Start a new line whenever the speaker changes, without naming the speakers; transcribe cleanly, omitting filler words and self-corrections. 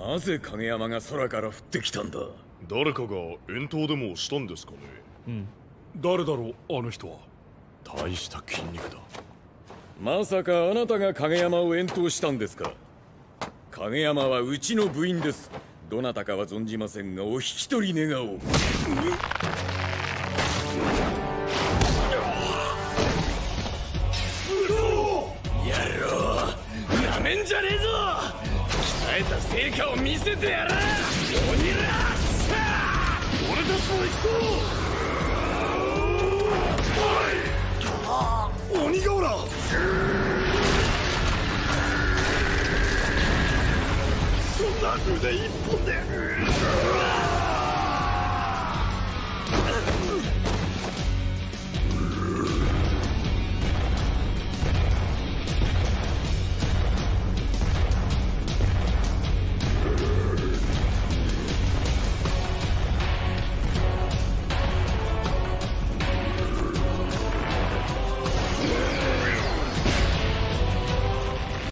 なぜ影山が空から降ってきたんだ。
誰かが遠投でもしたんですかね。
うん。
誰だろうあの人は。大した筋肉だ。
まさかあなたが影山を遠投したんですか。影山はうちの部員です。どなたかは存じませんがお引き取り願おう。野郎、なめんじゃねえぞ。鍛えた成果を見せてやら。鬼ら俺たちも行こう。おい鬼がおら。そんな腕一本で